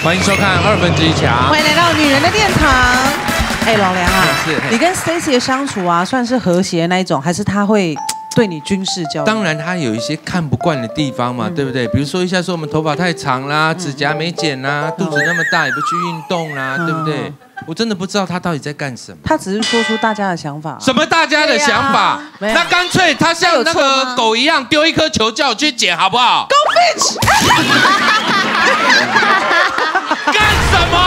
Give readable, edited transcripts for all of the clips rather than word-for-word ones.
欢迎收看1/2强， 欢迎来到女人的殿堂。哎，老梁啊， 是你跟 Stacy 的相处啊，算是和谐那一种，还是他会对你军事教育？ 当然他有一些看不惯的地方嘛，对不对？比如说一下说我们头发太长啦，指甲没剪啦，肚子那么大也不去运动啦，对不对？我真的不知道他到底在干什么。 他只是说出大家的想法。 什么大家的想法？那干脆他像那个狗一样丢一颗球叫我去捡，好不好 ？Go fish！ 干什么？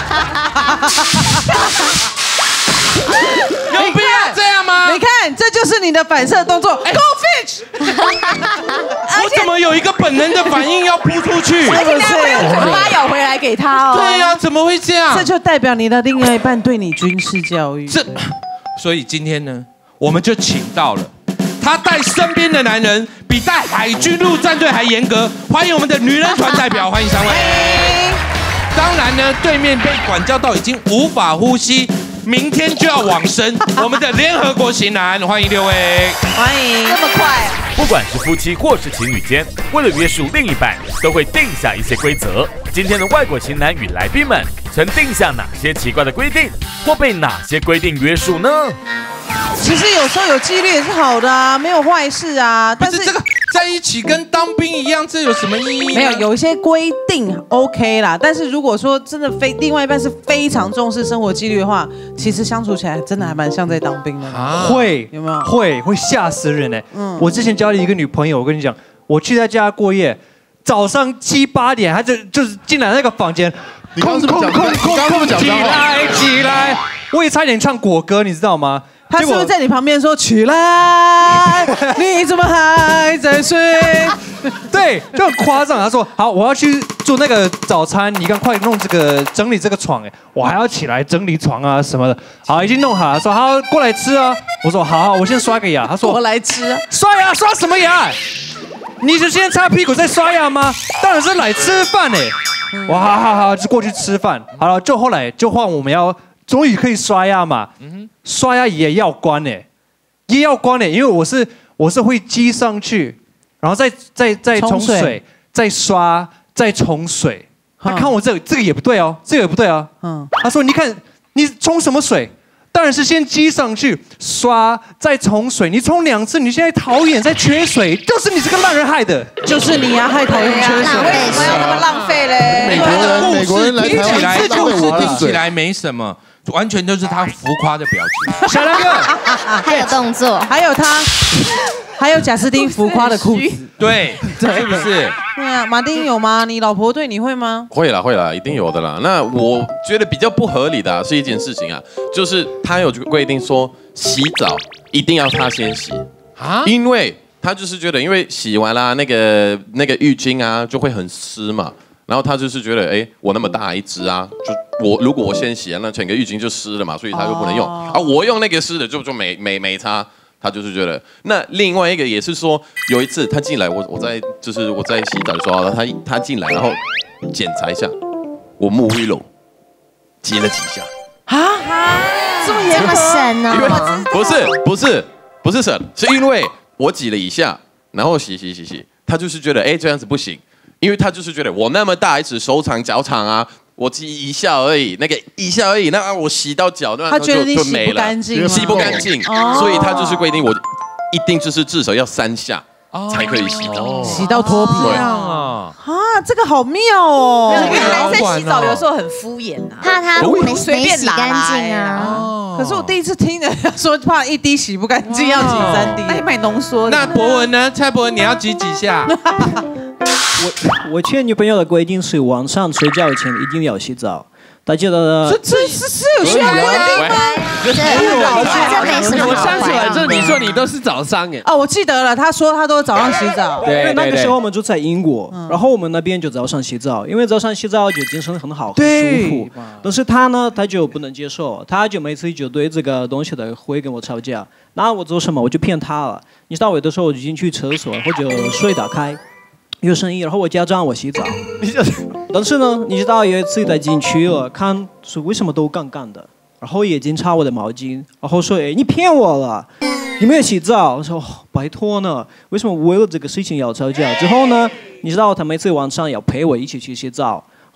有必要这样吗？ 你看，这就是你的反射动作。Go fish！ 我怎么有一个本能的反应要扑出去？ 而且你还会用嘴巴咬回来给他哦。 对呀，怎么会这样？ 这就代表你的另外一半对你军事教育。 所以今天呢，我们就请到了他带身边的男人比带海军陆战队还严格。欢迎我们的女人团代表，欢迎3位。当然呢，对面被管教到已经无法呼吸，明天就要往生，我们的联合国型男，欢迎6位。 欢迎，这么快。 不管是夫妻或是情侣间，为了约束另一半，都会定下一些规则。今天的外国型男与来宾们曾定下哪些奇怪的规定，或被哪些规定约束呢？ 其实有时候有纪律也是好的啊，没有坏事啊。但是这个在一起跟当兵一样，这有什么意义？ 没有，有一些规定 OK 啦。但是如果说真的另外一半是非常重视生活纪律的话，其实相处起来真的还蛮像在当兵的。 会有没有？ 会吓死人哎！我之前交了一个女朋友，我跟你讲，我去她家过夜，早上7、8点，她就是进来那个房间， 你刚刚是不是讲？你刚刚是不是讲脏话？ 起来！我也差点唱国歌，你知道吗？ 他是不是在你旁边说起来？你怎么还在睡？ 对，就很夸张。他说好，我要去做那个早餐，你赶快弄整理这个床。哎，我还要起来整理床啊什么的。好，已经弄好了。说好过来吃啊。我说好，我先刷个牙。他说我来吃。 刷牙刷什么牙？你是先擦屁股再刷牙吗？当然是来吃饭哎。我好，就过去吃饭。好了，就后来就换我们要。终于可以刷牙嘛，刷牙也要关哎，也要关哎，因为我是会积上去，然后再冲水，再刷，再冲水。他看我这个也不对哦，这个也不对哦。他说你看你冲什么水？当然是先积上去，刷，再冲水。你冲2次，你现在桃园在缺水，就是你这个烂人害的。 就是你呀，害桃园缺水。为什么要那么浪费嘞？ 美国人来台湾， 听起来没什么。完全都是他浮夸的表情， 小梁哥， 还有动作， 还有贾斯汀浮夸的裤子， 对，是不是？ 对啊，马丁有吗？你老婆对你会吗？ 会啦，一定有的啦。那我觉得比较不合理的是一件事情啊，就是他有规定说洗澡一定要他先洗啊，因为他就是觉得，因为洗完啦那个浴巾啊就会很湿嘛。然后他就是觉得，哎，我那么大一只啊，就如果我先洗啊，那整个浴巾就湿了嘛，所以他就不能用。啊，我用那个湿的就没擦，他就是觉得。那另外一个也是说，有一次他进来，我在洗澡的时候，他进来，然后检查一下我沐浴露挤了几下。 这么省呢？ 不是省，是因为我挤了一下，然后洗，他就是觉得，哎，这样子不行。因为他就是觉得我那么大一只手长脚长啊，我挤一下而已，那我洗到脚那就没了，洗不干净，所以他就是规定我一定就是至少要3下才可以洗澡， 洗到脱皮啊！这个好妙哦！ 男生洗澡有时候很敷衍啊， 怕他没洗干净啊。 可是我第一次听人家说，怕1滴洗不干净要挤3滴， 那你买浓缩的。 那博文呢？蔡博文，你要挤几下？ 我劝女朋友的规定是晚上睡觉前一定要洗澡。大家的这有需要规定吗？ 这没什么。 我想起来，这你说你都是早上哎。 哦，我记得了，他说他都早上洗澡。 对，那个时候我们住在英国，然后我们那边就早上洗澡，因为早上洗澡就精神很好，很舒服。但是他呢，他就不能接受，他就每次就对这个东西的会跟我吵架。那我做什么？我就骗他了。你知道有的时候我就进去厕所，或者水打开。有声音，然后我假装我洗澡，但是呢，你知道有一次他进去了，看是为什么都干干的，然后眼睛擦我的毛巾，然后说：“哎，你骗我了，你没有洗澡。”我说：“拜托呢，为什么为了这个事情要吵架？”之后呢，你知道他每次晚上要陪我一起去洗澡，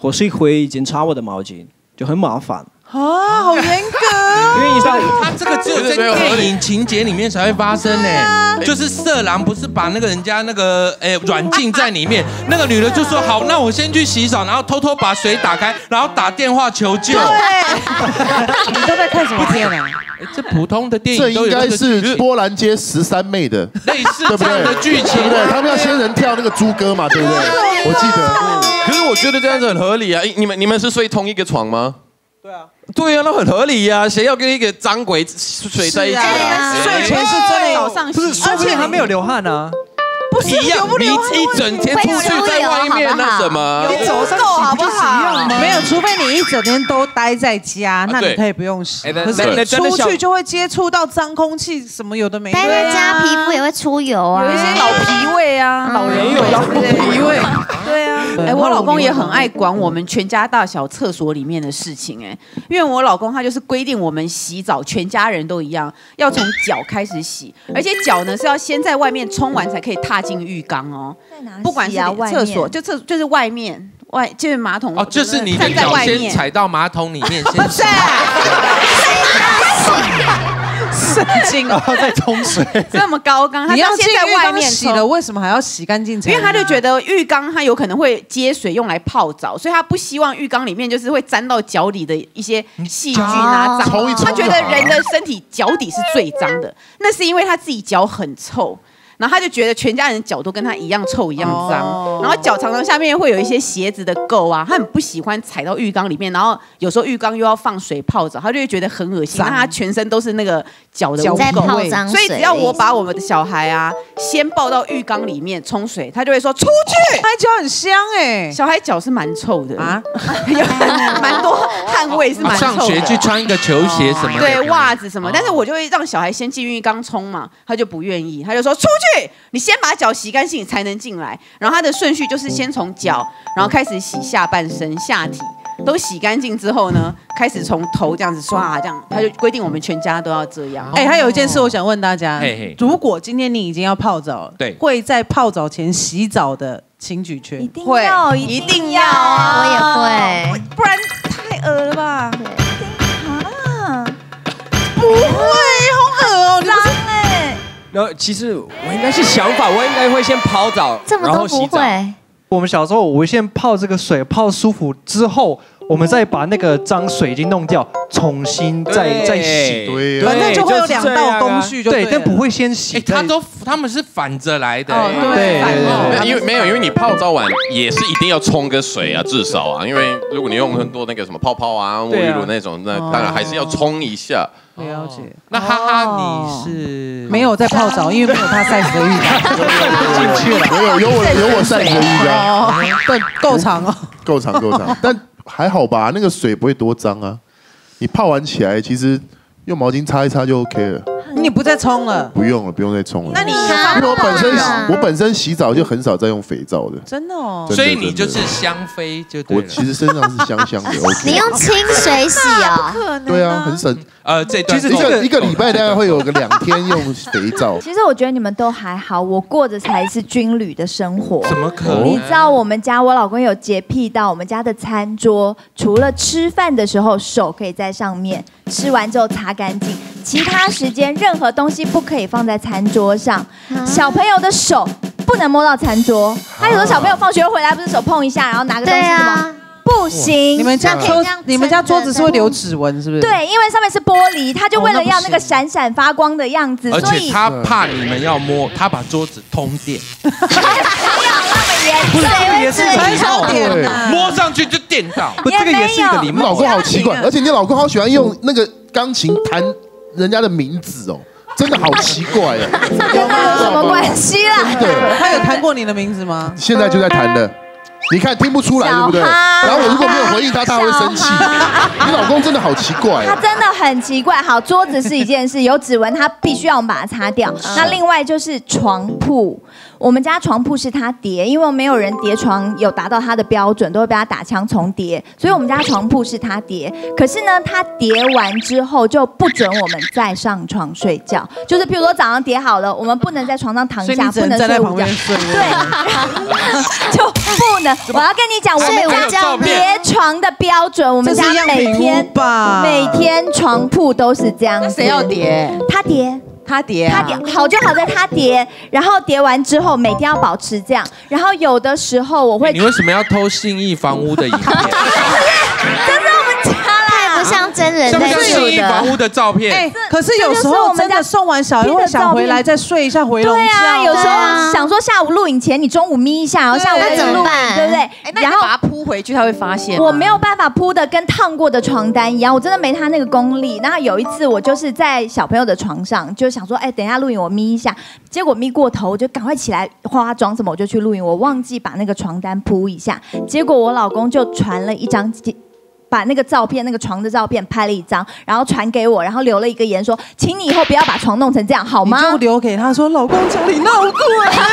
或是会已经擦我的毛巾，就很麻烦。 啊，好严格。 因为你知道， 他这个只有在电影情节里面才会发生呢，就是色狼不是把那个人家那个软禁在里面，那个女的就说好，那我先去洗澡，然后偷偷把水打开，然后打电话求救。 你都在看什么片啊？ 这普通的电这应影都有该是波兰街13妹的类似这样的剧情， 对不对？他们要仙人跳那个猪歌嘛，对不对？我记得。 可是我觉得这样子很合理啊！你们是睡同一个床吗？对啊，那很合理啊！谁要跟一个脏鬼睡在一起啊？ 睡前是真的早上洗， 不是，说不定他没有流汗啊。 不是一样，你一整天出去在外面那什么？ 你早上洗不就一样吗？没有，除非你一整天都待在家，那你可以不用洗。可是出去就会接触到脏空气，什么有的没的。 待在家皮肤也会出油啊， 有一些老脾胃啊，老人有老脾胃。对啊，我老公也很爱管我们全家大小厕所里面的事情因为我老公他就是规定我们洗澡全家人都一样，要从脚开始洗，而且脚呢是要先在外面冲完才可以踏进浴缸哦。不管是厕所就是外面就是马桶哦，就是你的脚先踩到马桶里面先洗。 神经， 然后再冲水， 这么高缸，他你要先在外面洗了，为什么还要洗干净？ 因为他就觉得浴缸它有可能会接水用来泡澡，所以他不希望浴缸里面就是会沾到脚底的一些细菌啊脏。他觉得人的身体脚底是最脏的，那是因为他自己脚很臭。然后他就觉得全家人脚都跟他一样臭一样脏，然后脚常常下面会有一些鞋子的垢啊，他很不喜欢踩到浴缸里面，然后有时候浴缸又要放水泡澡，他就会觉得很恶心，那他全身都是那个脚的污垢，所以只要我把我们的小孩啊先抱到浴缸里面冲水，他就会说出去。 小孩脚很香小孩脚是蛮臭的啊，有蛮多汗味是蛮臭的。 上学去穿一个球鞋什么的， 对袜子什么，但是我就会让小孩先进浴缸冲嘛，他就不愿意，他就说出去。你先把脚洗干净才能进来，然后他的顺序就是先从脚，然后开始洗下半身、下体，都洗干净之后呢，开始从头这样子刷，这样他就规定我们全家都要这样。 还有一件事我想问大家，如果今天你已经要泡澡了， 对， 会在泡澡前洗澡的请举圈， 一定要，一定要啊！ 我也会， 不然太恶了吧？ 不会，好恶哦，脏然后其实我应该是想法，我应该会先泡澡，然后洗澡。 我们小时候，我会先泡这个水，泡舒服之后，我们再把那个脏水已经弄掉，重新再洗。 对， 反正就会有2道工序， 对，但不会先洗。 他们是反着来的。 对， 因为你泡澡完也是一定要冲个水啊，至少啊，因为如果你用很多那个什么泡泡啊、沐浴露那种，那当然还是要冲一下。 了解。 那哈哈，你是没有在泡澡，因为没有他 size 的浴缸进去了。有我 size 的浴缸， 但够长哦， 够长，但还好吧，那个水不会多脏啊。你泡完起来，其实用毛巾擦一擦就 OK 了。 你不再冲了？ 不用了，不用再冲了。 那你因为我本身洗澡就很少在用肥皂的。 真的哦。 所以你就是香妃就对了。 我其实身上是香香的。OK。 你用清水洗啊？ 对啊，很省。 这段其实一个礼拜大概会有个2天用肥皂。 其实我觉得你们都还好，我过着才是军旅的生活。 怎么可能？ 你知道我们家我老公有洁癖到我们家的餐桌，除了吃饭的时候手可以在上面，吃完之后擦干净，其他时间任何东西不可以放在餐桌上。小朋友的手不能摸到餐桌，他有时候小朋友放学回来不是手碰一下，然后拿个东西吗？不行， 你们家桌子是会留指纹是不是？ 对，因为上面是玻璃，他就为了要那个闪闪发光的样子， 而且他怕你们要摸，他把桌子通电。 没有那么严重， 这个也是礼貌， 摸上去就电到。 不，这个也是一个礼貌。 你老公好奇怪，而且你老公好喜欢用那个钢琴弹人家的名字哦。真的好奇怪啊！ 这跟有什么关系啦？ 真的， 他有弹过你的名字吗？ 现在就在弹的，你看听不出来对不对？然后我如果没有回应他，他会生气。你老公真的好奇怪， 他真的很奇怪。好，桌子是一件事，有指纹他必须要把它擦掉。那另外就是床铺，我们家床铺是他叠，因为没有人叠床有达到他的标准，都会被他打枪重叠，所以我们家床铺是他叠。可是呢，他叠完之后就不准我们再上床睡觉，就是譬如说早上叠好了，我们不能在床上躺下，不能睡午觉。对，就。 不能。我要跟你讲，我们家叠床的标准，我们家每天床铺都是这样。 那谁要叠？ 他叠。 他叠好就好在他叠，然后叠完之后每天要保持这样，然后有的时候我会。 你为什么要偷信义房屋的影片？ 这是我们家啦， 太不像真人在住的。 像不像信义房屋的照片？ 可是有时候真的送完小孩会想回来再睡一下回笼觉。 对啊，有时候想说下午录影前你中午眯一下，然后下午再录影，对不对？ 然后把它铺回去，他会发现。 我没有办法铺的跟烫过的床单一样，我真的没他那个功力。然后有一次我就是在小朋友的床上，就想说，等一下录影我眯一下，结果眯过头，我就赶快起来化妆什么，我就去录影，我忘记把那个床单铺一下，结果我老公就传了一张。把那个照片，那个床的照片拍了一张，然后传给我，然后留了一个言说，请你以后不要把床弄成这样，好吗？ 你就留给他说，老公家里闹鬼。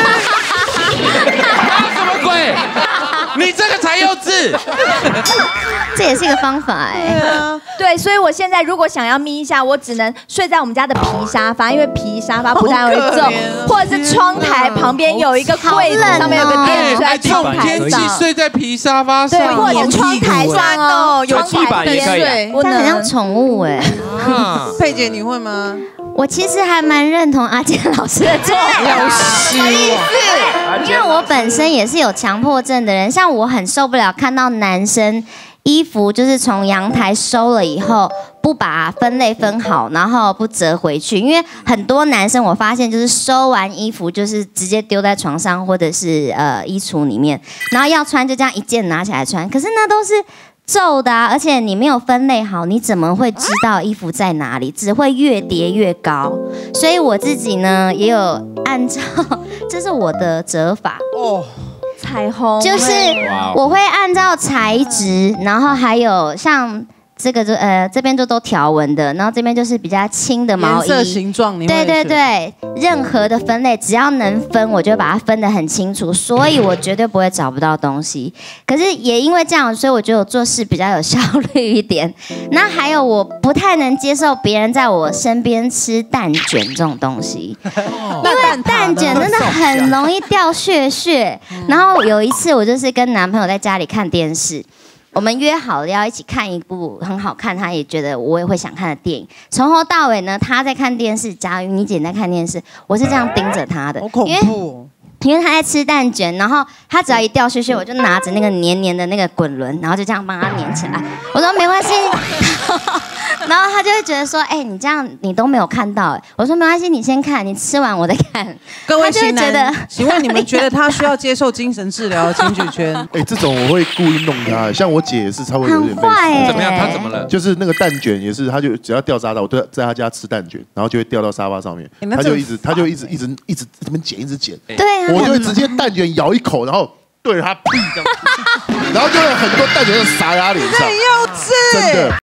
什么鬼？你这个才幼稚。 这也是一个方法对，所以我现在如果想要眯一下，我只能睡在我们家的皮沙发，因为皮沙发不太会重，或者是窗台旁边有一个柜子，上面有个垫子在窗台上。 天气睡在皮沙发上， 对，或者窗台上哦， 有地板也可以。 这很像宠物佩姐你会吗？ 我其实还蛮认同阿健老师的做法，因为我本身也是有强迫症的人，像我很受不了看到男生衣服就是从阳台收了以后不把分类分好，然后不折回去，因为很多男生我发现就是收完衣服就是直接丢在床上或者是衣橱里面，然后要穿就这样一件拿起来穿，可是那都是皱的而且你没有分类好，你怎么会知道衣服在哪里？只会越叠越高。所以我自己呢也有按照，这是我的折法彩虹， 就是我会按照材质，然后还有像这个这边就都条纹的，然后这边就是比较轻的毛衣， 颜色形状， 对，任何的分类只要能分，我就把它分得很清楚，所以我绝对不会找不到东西。可是也因为这样，所以我觉得我做事比较有效率一点。那还有我不太能接受别人在我身边吃蛋卷这种东西，因为蛋卷真的很容易掉屑。然后有一次我就是跟男朋友在家里看电视。我们约好了要一起看一部很好看，他也觉得我也会想看的电影。从头到尾呢，他在看电视，佳瑜你姐在看电视，我是这样盯着他的， 好恐怖因为他在吃蛋卷，然后他只要一掉屑屑，我就拿着那个黏黏的那个滚轮，然后就这样帮他粘起来。我说没关系，然后他就会觉得说，你这样你都没有看到我说没关系，你先看，你吃完我再看。 各位型男，请问你们觉得他需要接受精神治疗？请举圈。 这种我会故意弄他，像我姐也是，稍微有点类似。 怎么样？他怎么了？ 就是那个蛋卷也是，他就只要掉沙发，我都在他家吃蛋卷，然后就会掉到沙发上面，他就一直这边剪，一直剪。 对啊。 我就会直接蛋卷咬一口，然后对着他屁这样，然后就有很多蛋卷就撒在他脸上， 真幼稚， 真的。